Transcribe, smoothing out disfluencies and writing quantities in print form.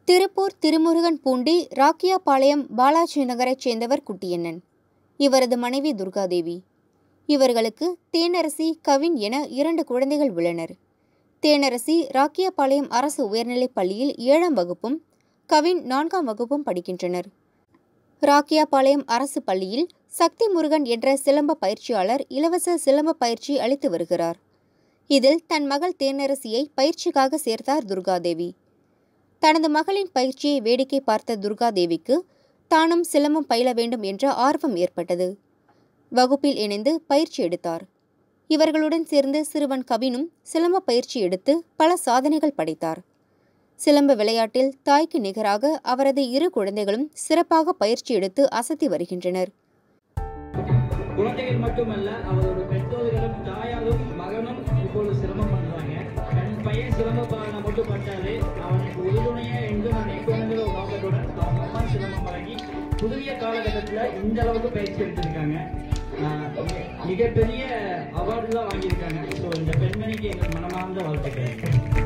திருப்பூர் திருமுருகன் பூண்டி ராக்கியாபாளையம் பாலாஜி நகரைச் சேர்ந்தவர் குட்டியண்ணன். இவரது மனைவி துர்காதேவி. இவர்களுக்கு தேனரசி, கவின் என 2 குழந்தைகள் உள்ளனர். தேனரசி ராக்கியாபாளையம் அரசு உயர்நிலைப் பள்ளியில் 7ஆம் வகுப்பும், கவின் 4ஆம் வகுப்பும் படிக்கின்றனர். ராக்கியாபாளையம் அரசு பள்ளியில் சக்தி முருகன் என்ற சிலம்ப பயிற்சியாளர் இலவச சிலம்ப பயிற்சி அளித்து வருகிறார். இதில் தன் மகள் தேனரசியை பயிற்சிக்காக சேர்த்தார் துர்காதேவி. தனது மகளின் பயிற்சியை வேடிக்கை பார்த்த துர்காதேவிக்கு தானும் சிலம்பம் பயில வேண்டும் என்ற ஆர்வம் ஏற்பட்டது. வகுப்பில் இணைந்து பயிற்சி எடுத்தார். இவர்களுடன் சேர்ந்து சிறுவன் கவினும் சிலம்ப பயிற்சி எடுத்து பல சாதனைகள் படைத்தார். சிலம்ப விளையாட்டில் தாய்க்கு நிகராக அவரது 2 குழந்தைகளும் சிறப்பாக பயிற்சி எடுத்து அசத்தி வருகின்றனர். குழந்தைகள் மட்டுமல்ல, அவரோட பெற்றோர்களும் தாயாரும் மகனும் இப்பொழுது சிரமம் பண்றாங்க. என் பையன் சிரமம் மட்டும் பட்டாலே அவனுக்கு உறுதுணையா என்று நான் எப்பொழுது நோக்கத்துடன் அவங்க அம்மா சிரமம் வழங்கி புதிய காலகட்டத்தில் இந்த அளவுக்கு பயிற்சி எடுத்திருக்காங்க. மிகப்பெரிய அவார்டுலாம் வாங்கியிருக்காங்க. ஸோ இந்த பெண்மணிக்கு எங்கள் மனமார்ந்த வாழ்த்துக்கள்.